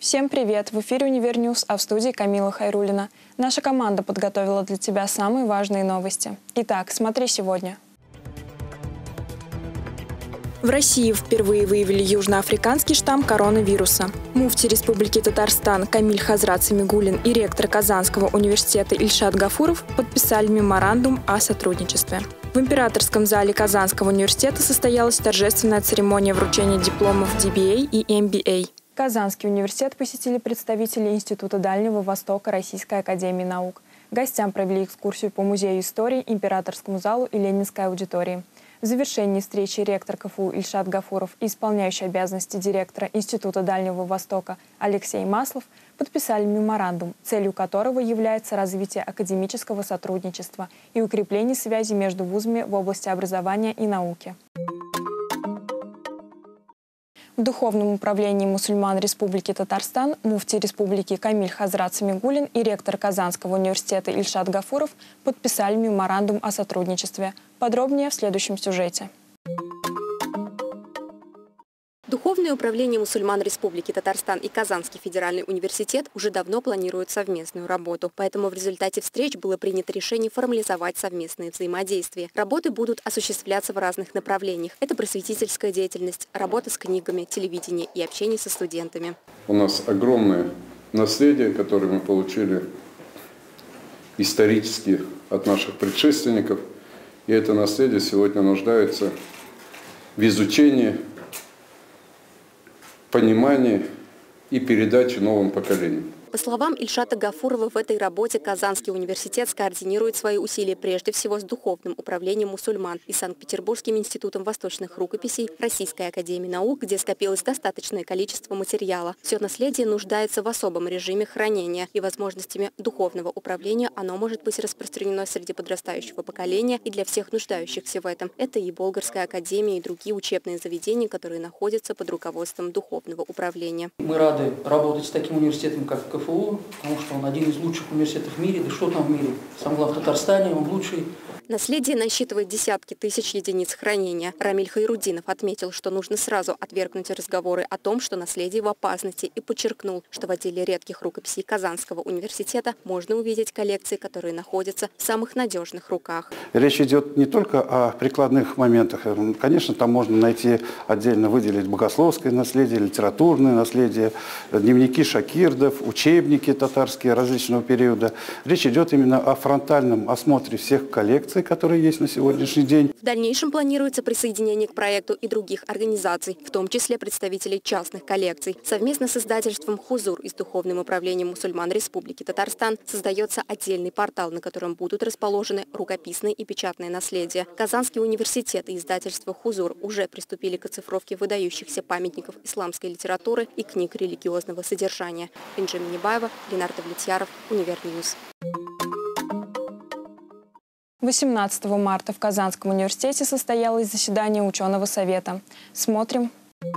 Всем привет! В эфире Универньюз, а в студии Камила Хайруллина. Наша команда подготовила для тебя самые важные новости. Итак, смотри сегодня. В России впервые выявили южноафриканский штамм коронавируса. Муфти Республики Татарстан Камиль Хазрат Самигуллин и ректор Казанского университета Ильшат Гафуров подписали меморандум о сотрудничестве. В императорском зале Казанского университета состоялась торжественная церемония вручения дипломов DBA и MBA. Казанский университет посетили представители Института Дальнего Востока Российской академии наук. Гостям провели экскурсию по Музею истории, Императорскому залу и Ленинской аудитории. В завершении встречи ректор КФУ Ильшат Гафуров и исполняющий обязанности директора Института Дальнего Востока Алексей Маслов подписали меморандум, целью которого является развитие академического сотрудничества и укрепление связи между вузами в области образования и науки. В Духовном управлении мусульман Республики Татарстан муфти Республики Камиль Хазрат Самигуллин и ректор Казанского университета Ильшат Гафуров подписали меморандум о сотрудничестве. Подробнее в следующем сюжете. Духовное управление мусульман Республики Татарстан и Казанский федеральный университет уже давно планируют совместную работу. Поэтому в результате встреч было принято решение формализовать совместные взаимодействия. Работы будут осуществляться в разных направлениях. Это просветительская деятельность, работа с книгами, телевидение и общение со студентами. У нас огромное наследие, которое мы получили исторически от наших предшественников. И это наследие сегодня нуждается в изучении, понимании и передаче новым поколениям. По словам Ильшата Гафурова, в этой работе Казанский университет скоординирует свои усилия прежде всего с Духовным управлением мусульман и Санкт-Петербургским институтом восточных рукописей Российской академии наук, где скопилось достаточное количество материала. Все наследие нуждается в особом режиме хранения, и возможностями духовного управления оно может быть распространено среди подрастающего поколения и для всех нуждающихся в этом. Это и Болгарская академия, и другие учебные заведения, которые находятся под руководством Духовного управления. Мы рады работать с таким университетом, как КФУ, потому что он один из лучших университетов в мире. Да что там в мире? Самое главное, в Татарстане он лучший. Наследие насчитывает десятки тысяч единиц хранения. Рамиль Хайрудинов отметил, что нужно сразу отвергнуть разговоры о том, что наследие в опасности, и подчеркнул, что в отделе редких рукописей Казанского университета можно увидеть коллекции, которые находятся в самых надежных руках. Речь идет не только о прикладных моментах. Конечно, там можно найти, отдельно выделить богословское наследие, литературное наследие, дневники шакирдов, учебники татарские различного периода. Речь идет именно о фронтальном осмотре всех коллекций, которые есть на сегодняшний день. В дальнейшем планируется присоединение к проекту и других организаций, в том числе представителей частных коллекций. Совместно с издательством «Хузур» и с Духовным управлением мусульман Республики Татарстан создается отдельный портал, на котором будут расположены рукописные и печатные наследия. Казанский университет и издательство «Хузур» уже приступили к оцифровке выдающихся памятников исламской литературы и книг религиозного содержания. Инжи Минибаева, Ленардо Влетьяров, Универньюз. 18 марта в Казанском университете состоялось заседание ученого совета. Смотрим.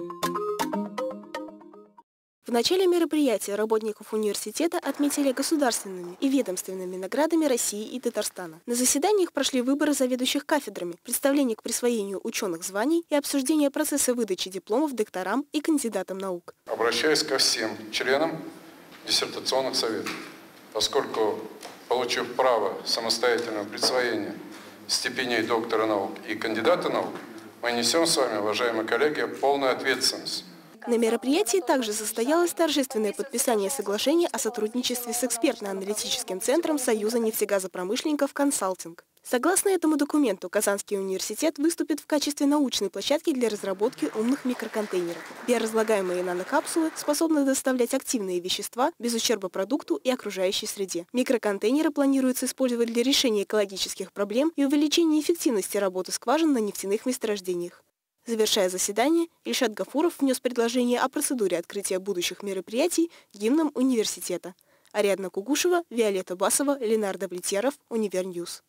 В начале мероприятия работников университета отметили государственными и ведомственными наградами России и Татарстана. На заседаниях прошли выборы заведующих кафедрами, представление к присвоению ученых званий и обсуждение процесса выдачи дипломов докторам и кандидатам наук. Обращаюсь ко всем членам диссертационных советов, поскольку, получив право самостоятельного присвоения степеней доктора наук и кандидата наук, мы несем с вами, уважаемые коллеги, полную ответственность. На мероприятии также состоялось торжественное подписание соглашения о сотрудничестве с экспертно-аналитическим центром Союза нефтегазопромышленников «Консалтинг». Согласно этому документу, Казанский университет выступит в качестве научной площадки для разработки умных микроконтейнеров. Биоразлагаемые нанокапсулы способны доставлять активные вещества без ущерба продукту и окружающей среде. Микроконтейнеры планируется использовать для решения экологических проблем и увеличения эффективности работы скважин на нефтяных месторождениях. Завершая заседание, Ильшат Гафуров внес предложение о процедуре открытия будущих мероприятий гимном университета. Ариадна Кугушева, Виолетта Басова, Ленардо Влетьяров, Универньюз.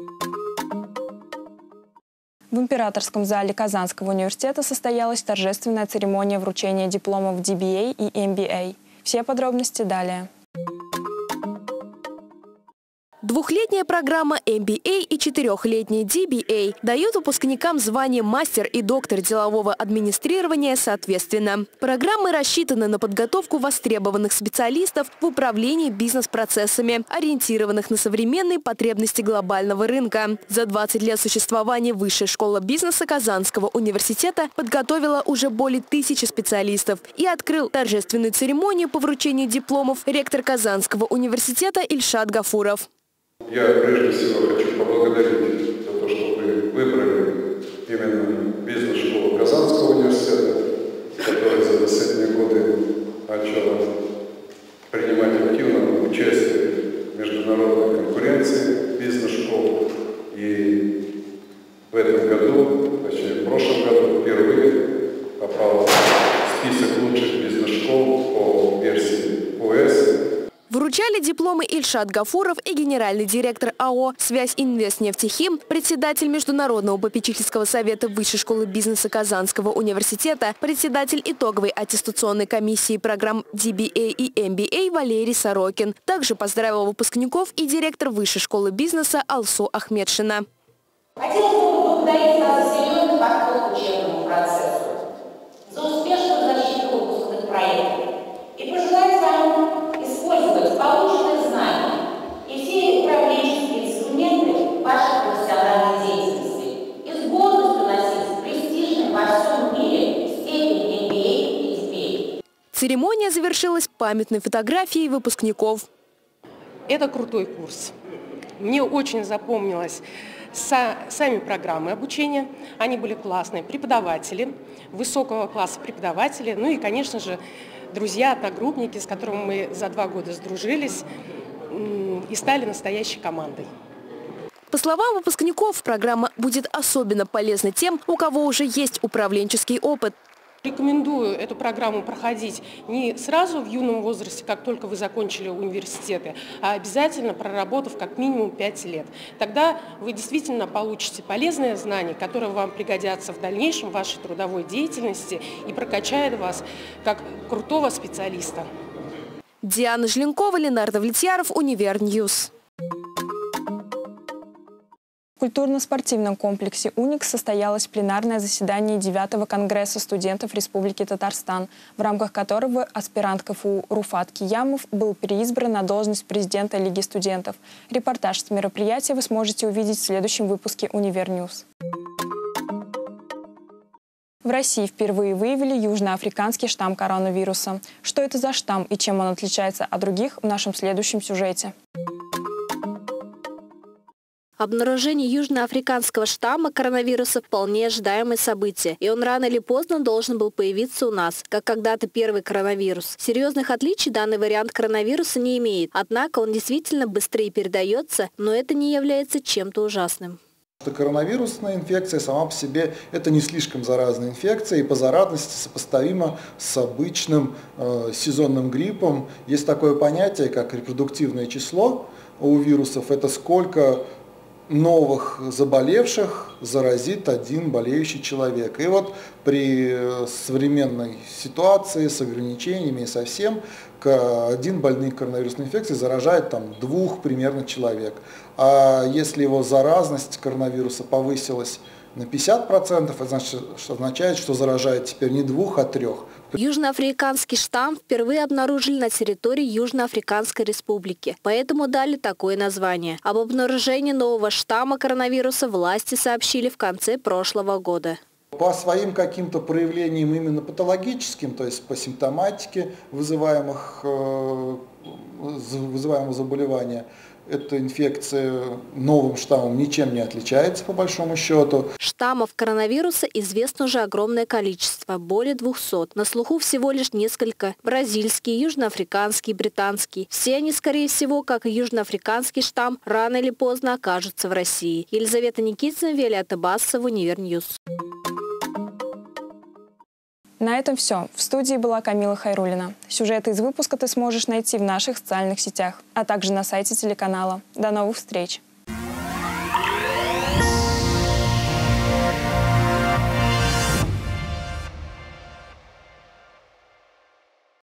В Императорском зале Казанского университета состоялась торжественная церемония вручения дипломов DBA и MBA. Все подробности далее. Двухлетняя программа MBA и четырехлетняя DBA дают выпускникам звание мастер и доктор делового администрирования соответственно. Программы рассчитаны на подготовку востребованных специалистов в управлении бизнес-процессами, ориентированных на современные потребности глобального рынка. За 20 лет существования Высшая школа бизнеса Казанского университета подготовила уже более 1000 специалистов и открыл торжественную церемонию по вручению дипломов ректор Казанского университета Ильшат Гафуров. Я прежде всего хочу поблагодарить за то, что вы выбрали именно бизнес-школу Казанского университета, которая за последние годы начала принимать активное участие в международной конкуренции бизнес-школ. И в этом году, точнее в прошлом году, впервые попал в список лучших бизнес-школ по версии ОС. Вручали дипломы Ильшат Гафуров и генеральный директор АО «Связь Инвестнефтехим», председатель Международного попечительского совета Высшей школы бизнеса Казанского университета, председатель итоговой аттестационной комиссии программ DBA и MBA Валерий Сорокин. Также поздравил выпускников и директор Высшей школы бизнеса Алсу Ахмедшина. Хотелось бы поблагодарить вас за серьезный подход к учебному процессу, за успешную защиту выпускных проектов и пожелать вам использовать полученные знания и все управленческие инструменты вашей профессиональной деятельности и с гордостью носить престижный во всем мире степень MBA и DBA. Церемония завершилась памятной фотографией выпускников. Это крутой курс. Мне очень запомнилось сами программы обучения. Они были классные. Преподаватели, высокого класса преподаватели, ну и, конечно же, друзья, одногруппники, с которыми мы за 2 года сдружились и стали настоящей командой. По словам выпускников, программа будет особенно полезна тем, у кого уже есть управленческий опыт. Рекомендую эту программу проходить не сразу в юном возрасте, как только вы закончили университеты, а обязательно проработав как минимум 5 лет. Тогда вы действительно получите полезные знания, которые вам пригодятся в дальнейшем в вашей трудовой деятельности и прокачают вас как крутого специалиста. Диана Желенкова, Ленардо Влетьяров, Универньюз. В культурно-спортивном комплексе «Уникс» состоялось пленарное заседание 9-го Конгресса студентов Республики Татарстан, в рамках которого аспирант КФУ Руфат Киямов был переизбран на должность президента Лиги студентов. Репортаж с мероприятия вы сможете увидеть в следующем выпуске «Универньюз». В России впервые выявили южноафриканский штамм коронавируса. Что это за штамм и чем он отличается от других, в нашем следующем сюжете. Обнаружение южноафриканского штамма коронавируса вполне ожидаемое событие, и он рано или поздно должен был появиться у нас, как когда-то первый коронавирус. Серьезных отличий данный вариант коронавируса не имеет, однако он действительно быстрее передается, но это не является чем-то ужасным. Коронавирусная инфекция сама по себе это не слишком заразная инфекция и по заразности сопоставима с обычным сезонным гриппом. Есть такое понятие, как репродуктивное число у вирусов, это сколько новых заболевших заразит один болеющий человек. И вот при современной ситуации с ограничениями и со всем, один больной коронавирусной инфекцией заражает 2 примерно человек. А если его заразность коронавируса повысилась на 50%, это означает, что заражает теперь не 2, а 3. Южноафриканский штамм впервые обнаружили на территории Южноафриканской республики, поэтому дали такое название. Об обнаружении нового штамма коронавируса власти сообщили в конце прошлого года. По своим каким-то проявлениям именно патологическим, то есть по симптоматике вызываемого заболевания, эта инфекция новым штаммом ничем не отличается по большому счету. Штаммов коронавируса известно уже огромное количество, более 200. На слуху всего лишь несколько. Бразильский, южноафриканский, британский. Все они, скорее всего, как и южноафриканский штамм, рано или поздно окажутся в России. Елизавета Никитина, Виолетта Басова, Универньюз. На этом все. В студии была Камила Хайруллина. Сюжеты из выпуска ты сможешь найти в наших социальных сетях, а также на сайте телеканала. До новых встреч!